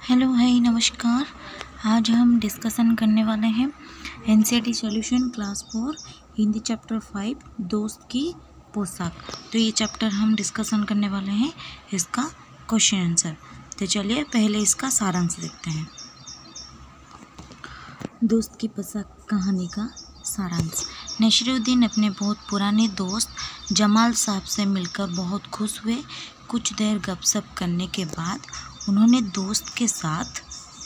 Hello hi नमस्कार। आज हम डिस्कशन करने वाले हैं NCERT solution class 4 Hindi chapter 5 दोस्त की पोशाक। तो ये चैप्टर हम डिस्कशन करने वाले हैं, इसका क्वेश्चन आंसर। तो चलिए पहले इसका सारांश देखते हैं। दोस्त की पोशाक कहानी का सारांश। नसीरुद्दीन अपने बहुत पुराने दोस्त जमाल साहब से मिलकर बहुत खुश हुए। कुछ देर गपशप करने के बाद उन्होंने दोस्त के साथ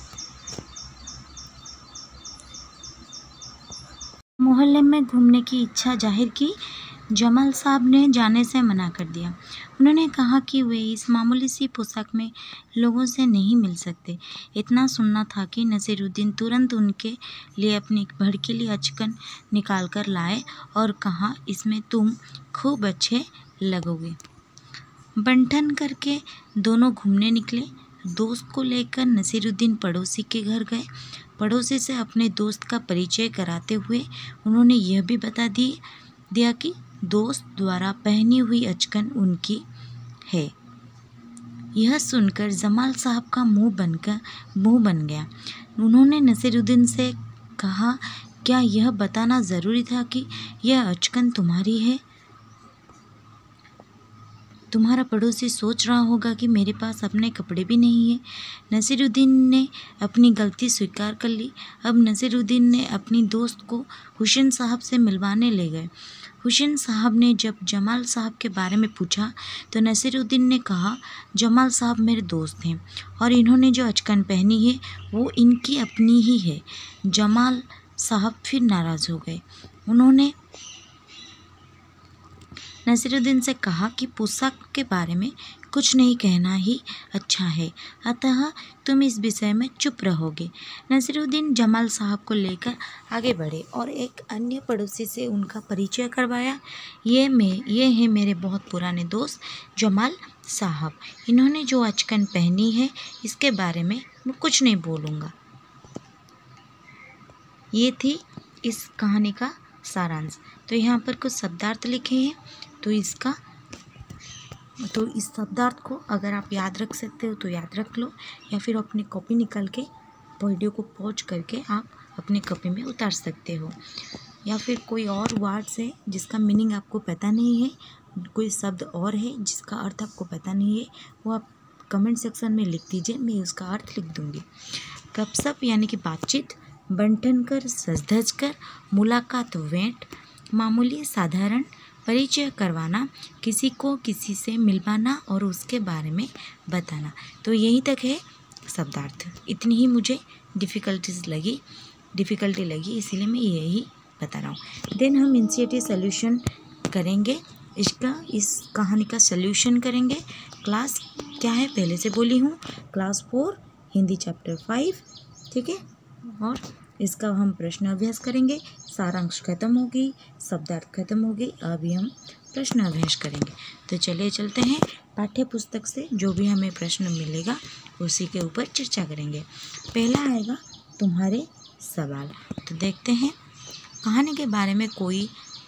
मोहल्ले में घूमने की इच्छा जाहिर की। जमाल साहब ने जाने से मना कर दिया। उन्होंने कहा कि वे इस मामूली सी पोशाक में लोगों से नहीं मिल सकते। इतना सुनना था कि नसीरुद्दीन तुरंत उनके लिए अपनी भड़कीली अचकन निकाल कर लाए और कहा, इसमें तुम खूब अच्छे लगोगे। बंठन करके दोनों घूमने निकले। दोस्त को लेकर नसीरुद्दीन पड़ोसी के घर गए। पड़ोसी से अपने दोस्त का परिचय कराते हुए उन्होंने यह भी बता दिया कि दोस्त द्वारा पहनी हुई अचकन उनकी है। यह सुनकर जमाल साहब का मुंह बन गया। उन्होंने नसीरुद्दीन से कहा, क्या यह बताना ज़रूरी था कि यह अचकन तुम्हारी है? तुम्हारा पड़ोसी सोच रहा होगा कि मेरे पास अपने कपड़े भी नहीं हैं। नसीरुद्दीन ने अपनी गलती स्वीकार कर ली। अब नसीरुद्दीन ने अपनी दोस्त को हुसैन साहब से मिलवाने ले गए। हुसैन साहब ने जब जमाल साहब के बारे में पूछा तो नसीरुद्दीन ने कहा, जमाल साहब मेरे दोस्त हैं और इन्होंने जो अचकन पहनी है वो इनकी अपनी ही है। जमाल साहब फिर नाराज़ हो गए। उन्होंने नसीरुद्दीन से कहा कि पोशाक के बारे में कुछ नहीं कहना ही अच्छा है, अतः तुम इस विषय में चुप रहोगे। नसीरुद्दीन जमाल साहब को लेकर आगे बढ़े और एक अन्य पड़ोसी से उनका परिचय करवाया। ये हैं मेरे बहुत पुराने दोस्त जमाल साहब। इन्होंने जो अचकन पहनी है इसके बारे में मैं कुछ नहीं बोलूँगा। ये थी इस कहानी का सारांश। तो यहाँ पर कुछ शब्दार्थ लिखे हैं, तो इस शब्दार्थ को अगर आप याद रख सकते हो तो याद रख लो, या फिर अपनी कॉपी निकाल के वीडियो को पॉज करके आप अपनी कॉपी में उतार सकते हो। या फिर कोई और वर्ड्स है जिसका मीनिंग आपको पता नहीं है, कोई शब्द और है जिसका अर्थ आपको पता नहीं है, वो आप कमेंट सेक्शन में लिख दीजिए, मैं उसका अर्थ लिख दूँगी। गपशप यानी कि बातचीत, बंठन कर, सज धज कर, मुलाकात भेंट, मामूली साधारण, परिचय करवाना, किसी को किसी से मिलवाना और उसके बारे में बताना। तो यहीं तक है शब्दार्थ। इतनी ही मुझे डिफ़िकल्टी लगी, इसीलिए मैं यही बता रहा हूँ। देन हम एनसीईआरटी सॉल्यूशन करेंगे, इस कहानी का सॉल्यूशन करेंगे। क्लास क्या है पहले से बोली हूँ, क्लास 4 हिंदी चैप्टर 5, ठीक है। और इसका हम प्रश्न अभ्यास करेंगे। सारांश खत्म हो गई, शब्दार्थ खत्म हो गई, अभी हम प्रश्न अभ्यास करेंगे। तो चलिए चलते हैं, पाठ्य पुस्तक से जो भी हमें प्रश्न मिलेगा उसी के ऊपर चर्चा करेंगे। पहला आएगा तुम्हारे सवाल। तो देखते हैं, कहानी के बारे में कोई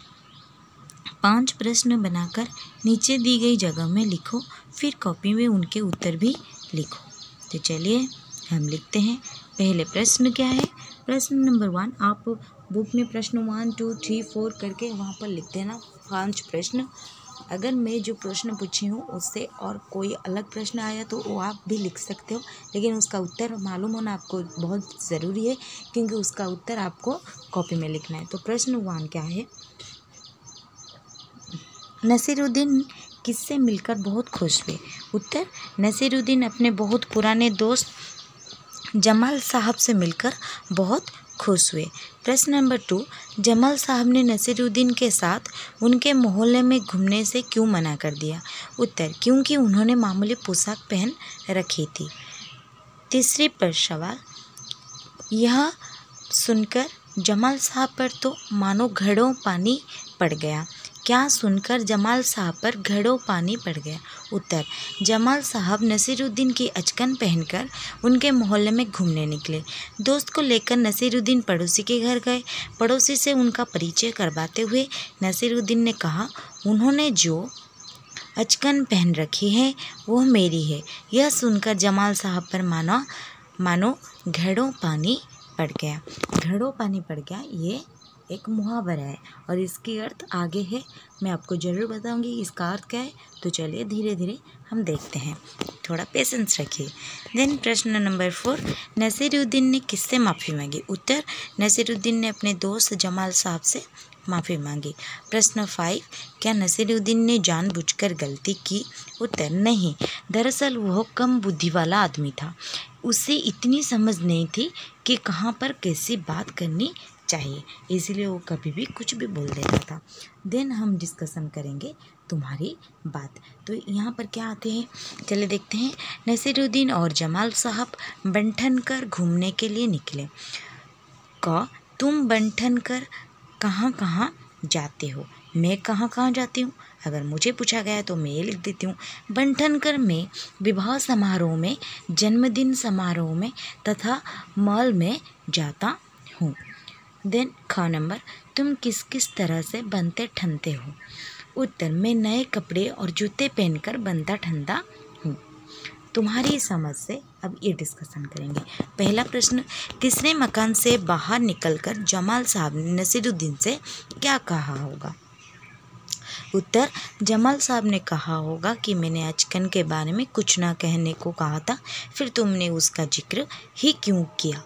5 प्रश्न बनाकर नीचे दी गई जगह में लिखो, फिर कॉपी में उनके उत्तर भी लिखो। तो चलिए हम लिखते हैं। पहले प्रश्न क्या है? प्रश्न नंबर 1, आप बुक में प्रश्न 1, 2, 3, 4 करके वहाँ पर लिख देना 5 प्रश्न। अगर मैं जो प्रश्न पूछी हूँ उससे और कोई अलग प्रश्न आया तो वो आप भी लिख सकते हो, लेकिन उसका उत्तर मालूम होना आपको बहुत ज़रूरी है, क्योंकि उसका उत्तर आपको कॉपी में लिखना है। तो प्रश्न 1 क्या है? नसीरुद्दीन किससे मिलकर बहुत खुश हुए? उत्तर, नसीरुद्दीन अपने बहुत पुराने दोस्त जमाल साहब से मिलकर बहुत खुश हुए। प्रश्न नंबर 2, जमाल साहब ने नसीरुद्दीन के साथ उनके मोहल्ले में घूमने से क्यों मना कर दिया? उत्तर, क्योंकि उन्होंने मामूली पोशाक पहन रखी थी। तीसरी पर सवाल, यह सुनकर जमाल साहब पर तो मानो घड़ों पानी पड़ गया। क्या सुनकर जमाल साहब पर घड़ों पानी पड़ गया? उत्तर, जमाल साहब नसीरुद्दीन की अचकन पहनकर उनके मोहल्ले में घूमने निकले। दोस्त को लेकर नसीरुद्दीन पड़ोसी के घर गए। पड़ोसी से उनका परिचय करवाते हुए नसीरुद्दीन ने कहा, उन्होंने जो अचकन पहन रखी है वो मेरी है। यह सुनकर जमाल साहब पर मानो घड़ों पानी पड़ गया। घड़ों पानी पड़ गया ये एक मुहावरा है और इसकी अर्थ आगे है, मैं आपको ज़रूर बताऊंगी इसका अर्थ क्या है। तो चलिए धीरे धीरे हम देखते हैं, थोड़ा पेशेंस रखिए। देन प्रश्न नंबर 4, नसीरुद्दीन ने किससे माफ़ी मांगी? उत्तर, नसीरुद्दीन ने अपने दोस्त जमाल साहब से माफ़ी मांगी। प्रश्न 5, क्या नसीरुद्दीन ने जानबूझकर गलती की? उत्तर, नहीं, दरअसल वह कम बुद्धि वाला आदमी था। उसे इतनी समझ नहीं थी कि कहाँ पर कैसी बात करनी चाहिए, इसलिए वो कभी भी कुछ भी बोल देता था। देन हम डिस्कशन करेंगे तुम्हारी बात। तो यहाँ पर क्या आते हैं, चलिए देखते हैं। नसीरुद्दीन और जमाल साहब बंठन कर घूमने के लिए निकले। तुम बंठन कर कहाँ कहाँ जाते हो? मैं कहाँ कहाँ जाती हूँ? अगर मुझे पूछा गया तो मैं ये लिख देती हूँ, बंठनकर में विवाह समारोह में, जन्मदिन समारोह में तथा मॉल में जाता हूँ। देन नंबर, तुम किस किस तरह से बनते ठनते हो? उत्तर, मैं नए कपड़े और जूते पहनकर बनता ठनता हूँ। तुम्हारी समझ से अब ये डिस्कशन करेंगे। पहला प्रश्न, किसने मकान से बाहर निकलकर जमाल साहब ने नसीरुद्दीन से क्या कहा होगा? उत्तर, जमाल साहब ने कहा होगा कि मैंने अचकन के बारे में कुछ ना कहने को कहा था, फिर तुमने उसका जिक्र ही क्यों किया?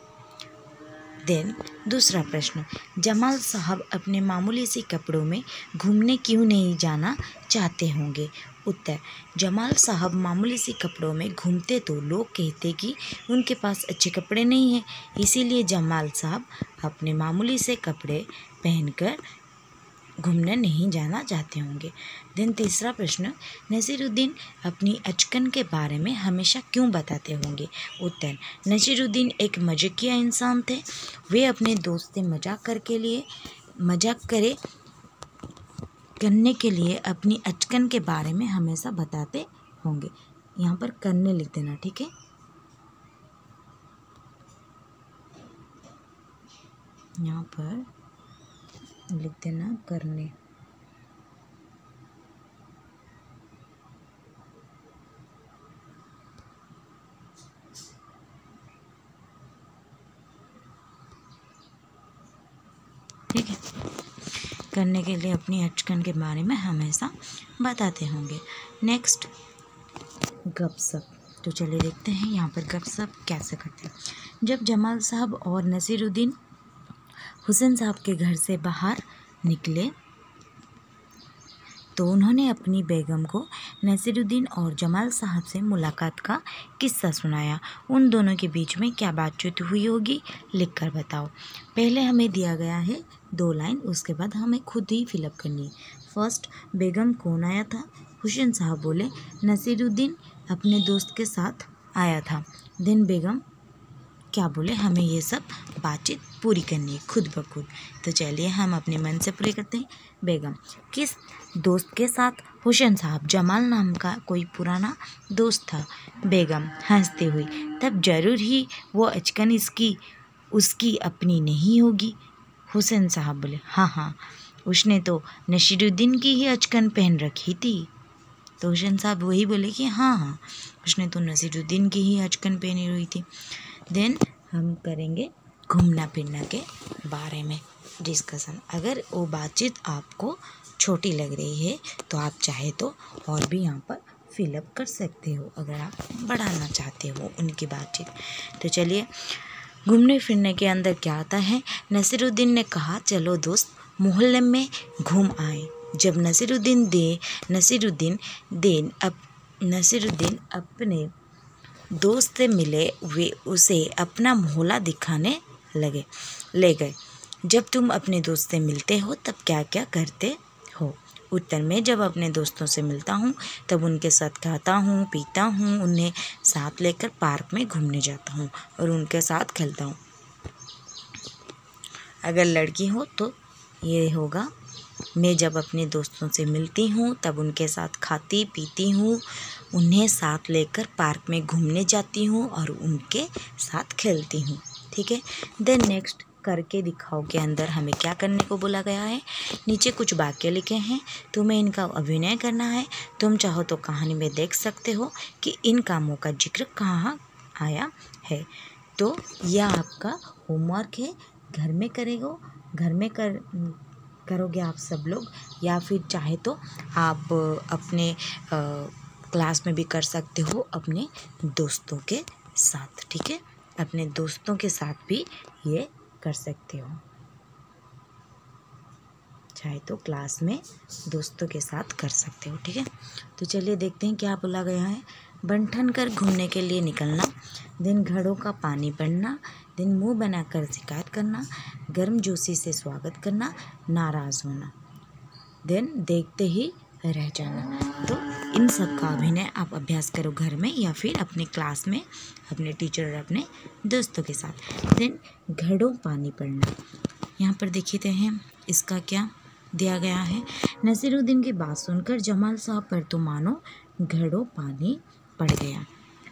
देन दूसरा प्रश्न, जमाल साहब अपने मामूली से कपड़ों में घूमने क्यों नहीं जाना चाहते होंगे? उत्तर, जमाल साहब मामूली से कपड़ों में घूमते तो लोग कहते कि उनके पास अच्छे कपड़े नहीं हैं, इसीलिए जमाल साहब अपने मामूली से कपड़े पहनकर घूमने नहीं जाना चाहते होंगे। देन तीसरा प्रश्न, नसीरुद्दीन अपनी अचकन के बारे में हमेशा क्यों बताते होंगे? उत्तर, नसीरुद्दीन एक मजाकिया इंसान थे। वे अपने दोस्त से मजाक करने के लिए अपनी अचकन के बारे में हमेशा बताते होंगे। यहाँ पर करने लिख देना, ठीक है। यहाँ पर लिख देना करने। ठीक है, करने के लिए अपनी अचकन के बारे में हमेशा बताते होंगे। नेक्स्ट, गपशप। तो चलिए देखते हैं यहाँ पर गपशप कैसे करते हैं। जब जमाल साहब और नसीरुद्दीन हुसैन साहब के घर से बाहर निकले तो उन्होंने अपनी बेगम को नसीरुद्दीन और जमाल साहब से मुलाकात का किस्सा सुनाया। उन दोनों के बीच में क्या बातचीत हुई होगी, लिखकर बताओ। पहले हमें दिया गया है 2 लाइन, उसके बाद हमें खुद ही फिलअप करनी है। फर्स्ट, बेगम कौन आया था? हुसैन साहब बोले, नसीरुद्दीन अपने दोस्त के साथ आया था। देन बेगम क्या बोले, हमें ये सब बातचीत पूरी करनी है खुद ब खुद। तो चलिए हम अपने मन से पूरी करते हैं। बेगम, किस दोस्त के साथ? हुसैन साहब, जमाल नाम का कोई पुराना दोस्त था। बेगम हंसती हुई, तब जरूर ही वो अचकन उसकी अपनी नहीं होगी। हुसैन साहब बोले, हाँ, उसने तो नसीरुद्दीन की ही अचकन पहन रखी थी। तो हुसैन साहब वही बोले कि हाँ, उसने तो नसीरुद्दीन की ही अचकन पहनी हुई थी। देन हम करेंगे घूमना फिरना के बारे में डिस्कशन। अगर वो बातचीत आपको छोटी लग रही है तो आप चाहे तो और भी यहाँ पर फिलअप कर सकते हो, अगर आप बढ़ाना चाहते हो उनकी बातचीत। तो चलिए, घूमने फिरने के अंदर क्या आता है। नसीरुद्दीन ने कहा, चलो दोस्त मोहल्ले में घूम आए। जब नसीरुद्दीन अपने दोस्त से मिले, वे उसे अपना मोहल्ला दिखाने ले गए। जब तुम अपने दोस्त से मिलते हो तब क्या क्या करते हो? उत्तर, मैं जब अपने दोस्तों से मिलता हूँ तब उनके साथ खाता हूँ, पीता हूँ, उन्हें साथ लेकर पार्क में घूमने जाता हूँ और उनके साथ खेलता हूँ। अगर लड़की हो तो ये होगा, मैं जब अपने दोस्तों से मिलती हूँ तब उनके साथ खाती पीती हूँ, उन्हें साथ लेकर पार्क में घूमने जाती हूँ और उनके साथ खेलती हूँ। ठीक है। देन नेक्स्ट, करके दिखाओ के अंदर हमें क्या करने को बोला गया है। नीचे कुछ वाक्य लिखे हैं, तुम्हें इनका अभिनय करना है। तुम चाहो तो कहानी में देख सकते हो कि इन कामों का जिक्र कहाँ आया है। तो यह आपका होमवर्क है, घर में करोगे आप सब लोग, या फिर चाहे तो आप अपने क्लास में भी कर सकते हो अपने दोस्तों के साथ। ठीक है, अपने दोस्तों के साथ भी ये कर सकते हो, चाहे तो क्लास में दोस्तों के साथ कर सकते हो। ठीक है, तो चलिए देखते हैं क्या बोला गया है। बन ठन कर घूमने के लिए निकलना, दिन घड़ों का पानी बढ़ना, दिन मुंह बनाकर शिकायत करना, गर्म जोशी से स्वागत करना, नाराज़ होना, दिन देखते ही रह जाना। तो इन सब का अभिनय आप अभ्यास करो घर में या फिर अपने क्लास में अपने टीचर और अपने दोस्तों के साथ। दिन घड़ों पानी पड़ना, यहाँ पर देखते हैं इसका क्या दिया गया है। नसीरुद्दीन की बात सुनकर जमाल साहब पर तो मानो घड़ों पानी पड़ गया।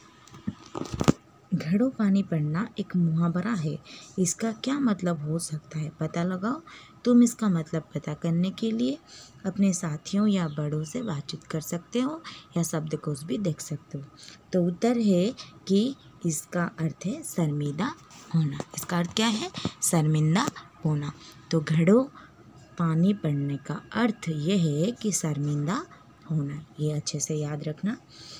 घड़ों पानी पड़ना एक मुहावरा है, इसका क्या मतलब हो सकता है पता लगाओ। तुम इसका मतलब पता करने के लिए अपने साथियों या बड़ों से बातचीत कर सकते हो या शब्दकोश भी देख सकते हो। तो उत्तर है कि इसका अर्थ है शर्मिंदा होना। इसका अर्थ क्या है? शर्मिंदा होना। तो घड़ों पानी पड़ने का अर्थ ये है कि शर्मिंदा होना, ये अच्छे से याद रखना।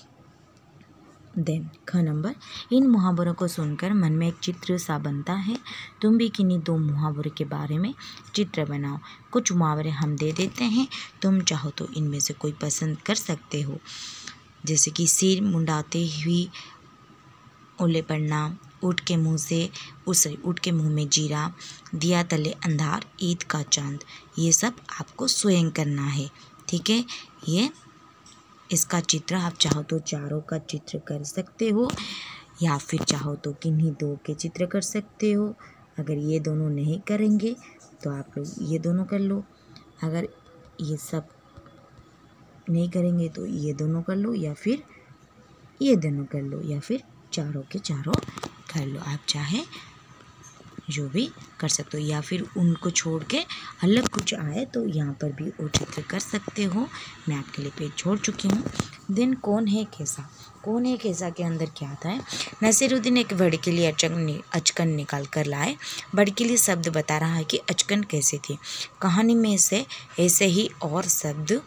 देन ख नंबर, इन मुहावरों को सुनकर मन में एक चित्र सा बनता है। तुम भी किन्हीं दो मुहावरों के बारे में चित्र बनाओ। कुछ मुहावरे हम दे देते हैं, तुम चाहो तो इनमें से कोई पसंद कर सकते हो, जैसे कि सिर मुंडाते हुए ओले पड़ना, ऊँट के मुंह में जीरा, दिया तले अंधार, ईद का चांद। ये सब आपको स्वयं करना है। ठीक है, ये इसका चित्र आप चाहो तो चारों का चित्र कर सकते हो या फिर चाहो तो किन्हीं दो के चित्र कर सकते हो। अगर ये दोनों नहीं करेंगे तो आप लोग ये दोनों कर लो, अगर ये सब नहीं करेंगे तो ये दोनों कर लो या फिर ये दोनों कर लो या फिर चारों के चारों कर लो। आप चाहे जो भी कर सकते हो या फिर उनको छोड़ के अलग कुछ आए तो यहाँ पर भी वो चित्र कर सकते हो। मैं आपके लिए पेज छोड़ चुकी हूँ। दिन कौन है कैसा, कौन है कैसा के अंदर क्या आता है। नसीरुद्दीन एक भड़कीली अचकन निकाल कर लाए। भड़कीली शब्द बता रहा है कि अचकन कैसे थी। कहानी में से ऐसे ही और शब्द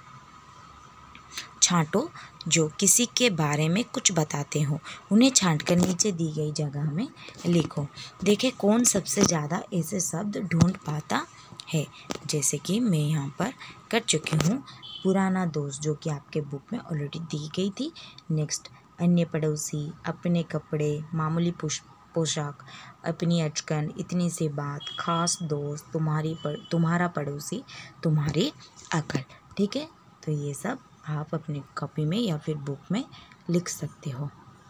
छांटो जो किसी के बारे में कुछ बताते हो, उन्हें छांटकर नीचे दी गई जगह में लिखो। देखें कौन सबसे ज़्यादा ऐसे शब्द ढूंढ पाता है। जैसे कि मैं यहाँ पर कर चुकी हूँ पुराना दोस्त, जो कि आपके बुक में ऑलरेडी दी गई थी। नेक्स्ट अन्य पड़ोसी, अपने कपड़े, मामूली पोशाक, अपनी अचकन, इतनी सी बात, खास दोस्त, तुम्हारा पड़ोसी, तुम्हारी अकल। ठीक है, तो ये सब आप अपनी कॉपी में या फिर बुक में लिख सकते हो।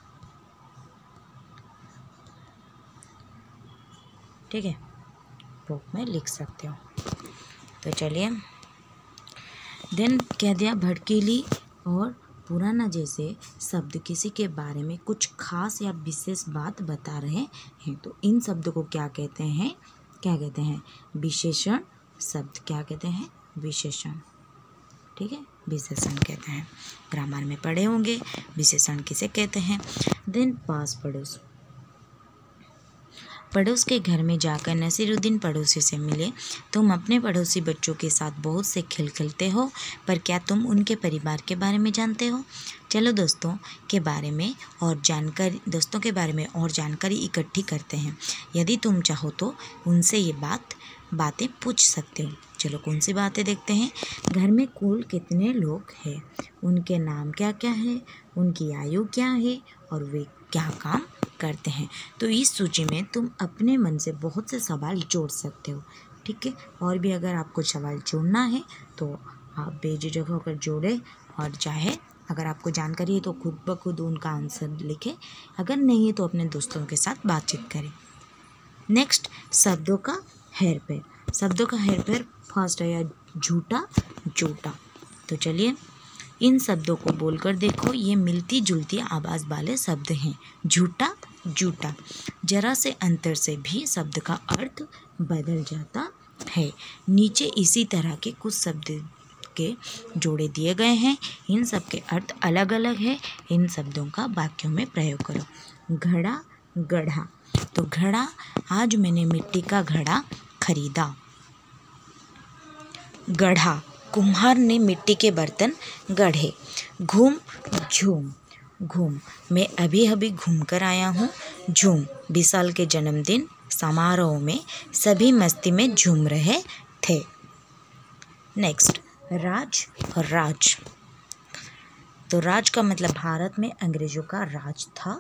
ठीक है, बुक में लिख सकते हो। तो चलिए, देन कह दिया भड़कीली और पुराना जैसे शब्द किसी के बारे में कुछ खास या विशेष बात बता रहे हैं, तो इन शब्दों को क्या कहते हैं? क्या कहते हैं? विशेषण शब्द। क्या कहते हैं? विशेषण। ठीक है, विशेषण कहते हैं। ग्रामर में पढ़े होंगे विशेषण किसे कहते हैं। देन पास पड़ोस। पड़ोस के घर में जाकर नसीरुद्दीन पड़ोसी से मिले। तुम अपने पड़ोसी बच्चों के साथ बहुत से खेल खेलते हो, पर क्या तुम उनके परिवार के बारे में जानते हो? चलो दोस्तों के बारे में और जानकारी इकट्ठी करते हैं। यदि तुम चाहो तो उनसे ये बातें पूछ सकते हो। चलो कौन सी बातें देखते हैं। घर में कुल कितने लोग हैं, उनके नाम क्या क्या है, उनकी आयु क्या है और वे क्या काम करते हैं। तो इस सूची में तुम अपने मन से बहुत से सवाल जोड़ सकते हो। ठीक है, और भी अगर आपको सवाल जोड़ना है तो आप बेझिझक होकर जोड़ें, और चाहे अगर आपको जानकारी है तो खुद ब खुद उनका आंसर लिखें, अगर नहीं है तो अपने दोस्तों के साथ बातचीत करें। नेक्स्ट, शब्दों का हेरफेर। शब्दों का हेरफेर फर्स्ट है या झूठा झूठा। तो चलिए इन शब्दों को बोलकर देखो, ये मिलती जुलती आवाज़ वाले शब्द हैं। झूठा झूठा। जरा से अंतर से भी शब्द का अर्थ बदल जाता है। नीचे इसी तरह के कुछ शब्द के जोड़े दिए गए हैं। इन सब के अर्थ अलग अलग है। इन शब्दों का वाक्यों में प्रयोग करो। घड़ा, गढ़ा। तो घड़ा, आज मैंने मिट्टी का घड़ा खरीदा। गढ़ा, कुम्हार ने मिट्टी के बर्तन गढ़े। घूम, झूम। घूम, मैं अभी अभी घूम कर आया हूँ। झूम, विशाल के जन्मदिन समारोह में सभी मस्ती में झूम रहे थे। नेक्स्ट, राज और राज। तो राज का मतलब भारत में अंग्रेजों का राज था।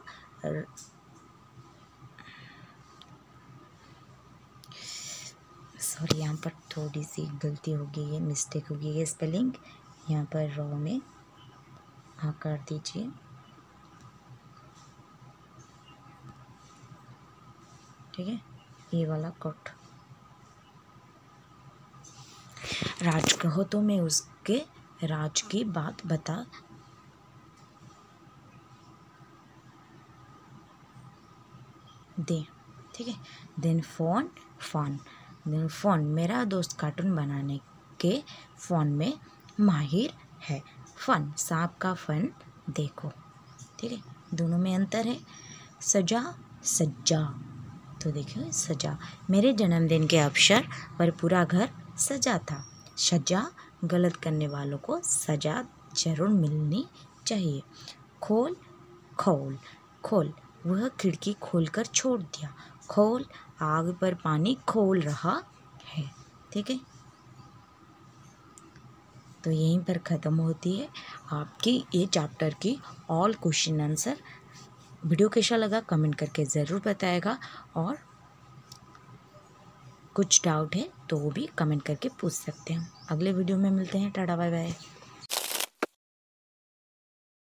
सॉरी, यहाँ पर थोड़ी सी गलती हो गई है, मिस्टेक हो गई है स्पेलिंग। यहाँ पर रॉ में आ कर दीजिए। ठीक है, ये वाला कट। राज कहो तो मैं उसके राज की बात बता दे। ठीक है। Then phone, fun. Then phone, मेरा दोस्त कार्टून बनाने के फोन में माहिर है। फन, सांप का फन देखो। ठीक है, दोनों में अंतर है। सजा, सज्जा। तो देखिए, सजा, मेरे जन्मदिन के अवसर पर पूरा घर सजा था। सजा, गलत करने वालों को सजा जरूर मिलनी चाहिए। खोल, खोल। खोल, वह खिड़की खोलकर छोड़ दिया। खोल, आग पर पानी खोल रहा है। ठीक है, तो यहीं पर ख़त्म होती है आपकी ये चैप्टर की ऑल क्वेश्चन आंसर। वीडियो कैसा लगा कमेंट करके ज़रूर बताएगा, और कुछ डाउट है तो वो भी कमेंट करके पूछ सकते हैं। अगले वीडियो में मिलते हैं। Tata bye bye.